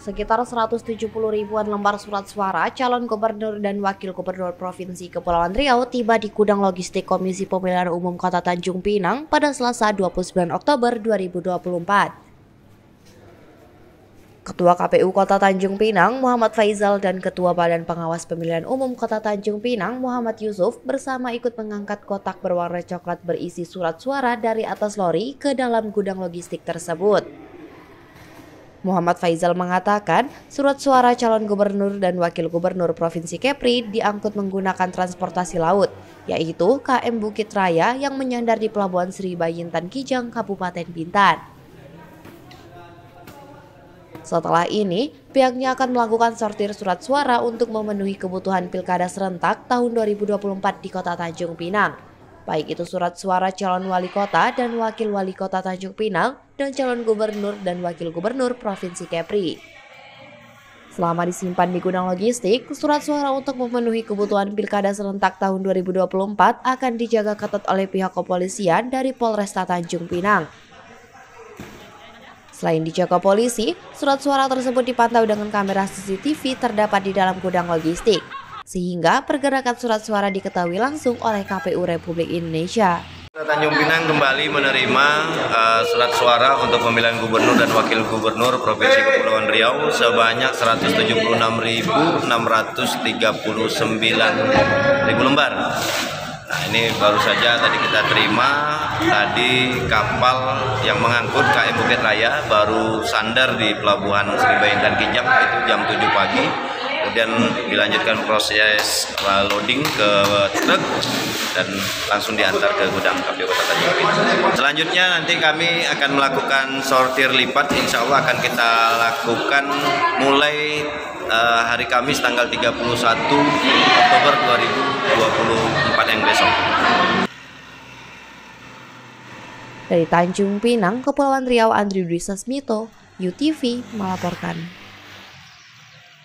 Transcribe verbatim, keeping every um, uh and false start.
Sekitar seratus tujuh puluh ribuan lembar surat suara calon gubernur dan wakil gubernur Provinsi Kepulauan Riau tiba di gudang logistik Komisi Pemilihan Umum Kota Tanjung Pinang pada Selasa dua puluh sembilan Oktober dua ribu dua puluh empat. Ketua K P U Kota Tanjung Pinang, Muhammad Faizal, dan Ketua Badan Pengawas Pemilihan Umum Kota Tanjung Pinang, Muhammad Yusuf, bersama ikut mengangkat kotak berwarna coklat berisi surat suara dari atas lori ke dalam gudang logistik tersebut. Muhammad Faizal mengatakan, surat suara calon gubernur dan wakil gubernur Provinsi Kepri diangkut menggunakan transportasi laut, yaitu K M Bukit Raya yang menyandar di Pelabuhan Sri Bayintan Kijang, Kabupaten Bintan. Setelah ini, pihaknya akan melakukan sortir surat suara untuk memenuhi kebutuhan Pilkada serentak tahun dua ribu dua puluh empat di Kota Tanjung Pinang. Baik itu surat suara calon wali kota dan wakil wali kota Tanjung Pinang dan calon gubernur dan wakil gubernur Provinsi Kepri. Selama disimpan di gudang logistik, surat suara untuk memenuhi kebutuhan Pilkada serentak tahun dua ribu dua puluh empat akan dijaga ketat oleh pihak kepolisian dari Polresta Tanjung Pinang. Selain dijaga polisi, surat suara tersebut dipantau dengan kamera C C T V terdapat di dalam gudang logistik, sehingga pergerakan surat suara diketahui langsung oleh K P U Republik Indonesia. Tanjung Pinang kembali menerima uh, surat suara untuk pemilihan gubernur dan wakil gubernur Provinsi Kepulauan Riau sebanyak seratus tujuh puluh enam ribu enam ratus tiga puluh sembilan ribu lembar. Nah, ini baru saja tadi kita terima, tadi kapal yang mengangkut K M Bukit Raya baru sandar di Pelabuhan Sri Bayintan Kijang itu jam tujuh pagi. Kemudian dilanjutkan proses loading ke truk dan langsung diantar ke gudang K P U Kota Tanjung Pinang. Selanjutnya nanti kami akan melakukan sortir lipat, insya Allah akan kita lakukan mulai uh, hari Kamis tanggal tiga puluh satu Oktober dua ribu dua puluh empat yang besok. Dari Tanjung Pinang, Kepulauan Riau, Andri Dwi Sasmito, U T V melaporkan.